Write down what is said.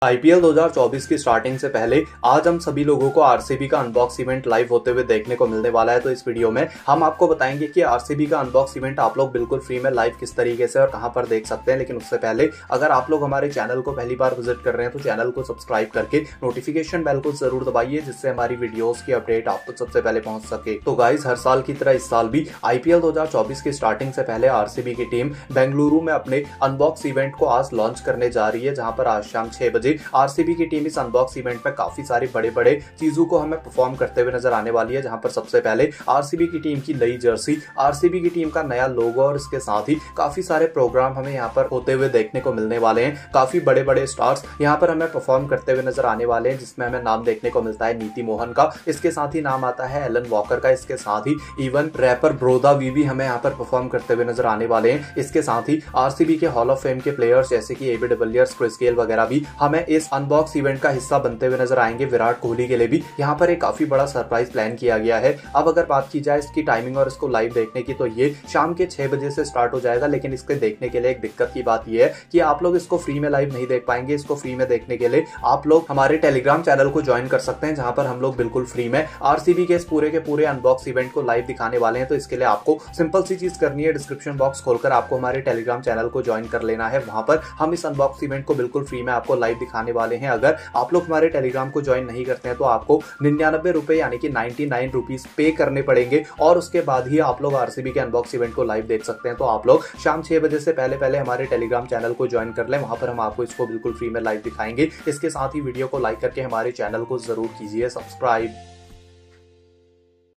IPL 2024 की starting से पहले आज हम सभी लोगों को आरसीबी का अनबॉक्स इवेंट लाइव होते हुए देखने को मिलने वाला है। तो इस वीडियो में हम आपको बताएंगे कि आरसीबी का अनबॉक्स इवेंट आप लोग बिल्कुल फ्री में लाइव किस तरीके से और कहां पर देख सकते हैं। लेकिन उससे पहले अगर आप लोग हमारे चैनल को पहली बार विजिट कर रहे हैं तो चैनल को सब्सक्राइब करके नोटिफिकेशन बेल को जरूर दबाइए, जिससे हमारी वीडियोस की अपडेट आप तक सबसे पहले पहुंच सके। तो गाइस, हर साल की तरह इस साल भी आईपीएल 2024 की स्टार्टिंग से पहले आरसीबी की टीम बेंगलुरु में अपने अनबॉक्स इवेंट को आज लॉन्च करने जा रही है, जहां पर आज शाम 6 बजे आरसीबी की टीम इस अनबॉक्स इवेंट में काफी सारी बड़े चीजों को हमें परफॉर्म करते हुए नजर आने वाली है। जहां पर सबसे पहले आरसीबी की टीम की नई जर्सी, आरसीबी की टीम का नया लोगो और इसके साथ ही काफी सारे प्रोग्राम हमें यहाँ पर होते हुए देखने को मिलने वाले हैं। काफी बड़े स्टार्स यहाँ पर हमें परफॉर्म करते हुए नजर आने वाले हैं, जिसमें हमें नाम देखने को मिलता है नीति मोहन का, इसके साथ ही नाम आता है एलन वॉकर का, इसके साथ ही इवन रैपर ब्रोदा वी भी हमें यहाँ पर परफॉर्म करते हुए नजर आने वाले हैं। इसके साथ ही आरसीबी के हॉल ऑफ फेम के प्लेयर्स जैसे कि एबी डिविलियर्स, क्रिस गेल वगैरह भी हमें इस अनबॉक्स इवेंट का हिस्सा बनते हुए नजर आएंगे। विराट कोहली के लिए भी यहाँ पर एक काफी बड़ा सरप्राइज प्लान किया गया है। अब अगर बात की जाए इसकी टाइमिंग और इसको लाइव देखने की, तो ये शाम के 6 बजे से स्टार्ट हो जाएगा। लेकिन इसके देखने के लिए एक दिक्कत की बात यह है कि आप लोग इसको फ्री में लाइव नहीं देख पाएंगे। इसको फ्री में देखने के लिए आप लोग हमारे टेलीग्राम चैनल को ज्वाइन कर सकते हैं, जहां पर हम लोग बिल्कुल फ्री में आरसीबी के इस पूरे अनबॉक्स इवेंट को लाइव दिखाने वाले हैं। तो इसके लिए आपको सिंपल सी चीज करनी है, डिस्क्रिप्शन बॉक्स खोलकर आपको हमारे टेलीग्राम चैनल को ज्वाइन कर लेना है। वहां पर हम इस अनबॉक्स इवेंट को बिल्कुल फ्री में आपको लाइव दिखाने वाले हैं। अगर आप लोग हमारे टेलीग्राम को ज्वाइन नहीं करते हैं तो आपको 99 रुपए यानी कि 99 रुपीज पे करने पड़ेंगे, और उसके बाद ही आप लोग आरसीबी के अनबॉक्स इवेंट को लाइव देख सकते हैं। तो आप लोग शाम 6 बजे से पहले हमारे टेलीग्राम चैनल को ज्वाइन कर लें, वहां पर हम आपको इसको बिल्कुल फ्री में लाइव दिखाएंगे। इसके साथ ही वीडियो को लाइक करके हमारे चैनल को जरूर कीजिए सब्सक्राइब।